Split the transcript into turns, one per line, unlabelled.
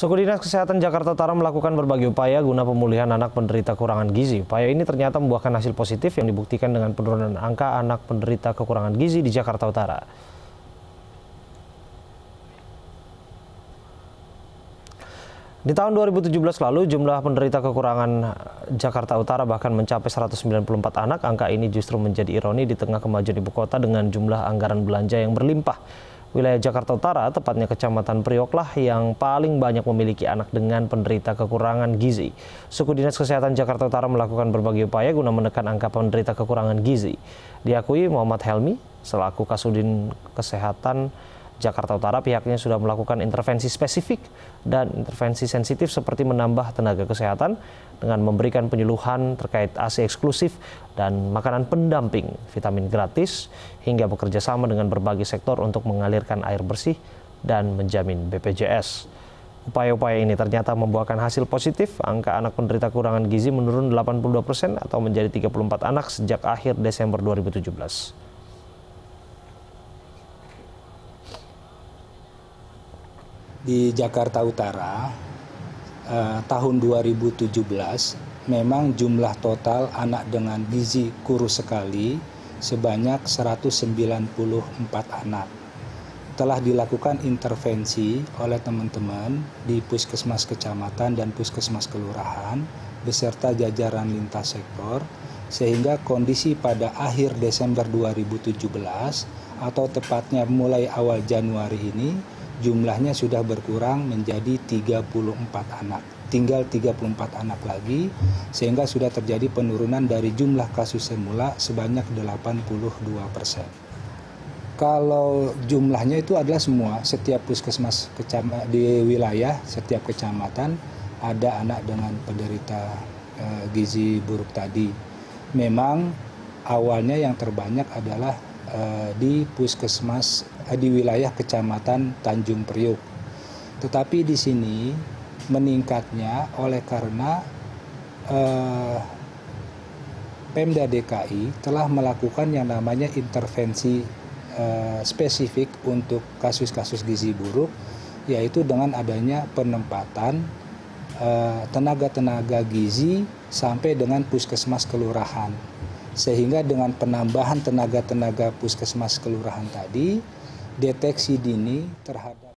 Suku Dinas Kesehatan Jakarta Utara melakukan berbagai upaya guna pemulihan anak penderita kekurangan gizi. Upaya ini ternyata membuahkan hasil positif yang dibuktikan dengan penurunan angka anak penderita kekurangan gizi di Jakarta Utara. Di tahun 2017 lalu, jumlah penderita kekurangan Jakarta Utara bahkan mencapai 194 anak. Angka ini justru menjadi ironi di tengah kemajuan ibu kota dengan jumlah anggaran belanja yang berlimpah. Wilayah Jakarta Utara, tepatnya Kecamatan Priok lah yang paling banyak memiliki anak dengan penderita kekurangan gizi. Suku Dinas Kesehatan Jakarta Utara melakukan berbagai upaya guna menekan angka penderita kekurangan gizi. Diakui Muhammad Helmi, selaku Kasudin Kesehatan Jakarta Utara, pihaknya sudah melakukan intervensi spesifik dan intervensi sensitif seperti menambah tenaga kesehatan dengan memberikan penyuluhan terkait ASI eksklusif dan makanan pendamping, vitamin gratis, hingga bekerja sama dengan berbagai sektor untuk mengalirkan air bersih dan menjamin BPJS. Upaya-upaya ini ternyata membuahkan hasil positif. Angka anak penderita kekurangan gizi menurun 82% atau menjadi 34 anak sejak akhir Desember 2017.
Di Jakarta Utara tahun 2017 memang jumlah total anak dengan gizi kurus sekali sebanyak 194 anak. Telah dilakukan intervensi oleh teman-teman di Puskesmas Kecamatan dan Puskesmas Kelurahan beserta jajaran lintas sektor sehingga kondisi pada akhir Desember 2017 atau tepatnya mulai awal Januari ini jumlahnya sudah berkurang menjadi 34 anak. Tinggal 34 anak lagi, sehingga sudah terjadi penurunan dari jumlah kasus semula sebanyak 82%. Kalau jumlahnya itu adalah semua, setiap puskesmas di wilayah, setiap kecamatan ada anak dengan penderita gizi buruk tadi. Memang awalnya yang terbanyak adalah di puskesmas di wilayah Kecamatan Tanjung Priok. Tetapi di sini meningkatnya oleh karena Pemda DKI telah melakukan yang namanya intervensi spesifik untuk kasus-kasus gizi buruk, yaitu dengan adanya penempatan tenaga-tenaga gizi sampai dengan puskesmas kelurahan. Sehingga dengan penambahan tenaga-tenaga puskesmas kelurahan tadi, deteksi dini terhadap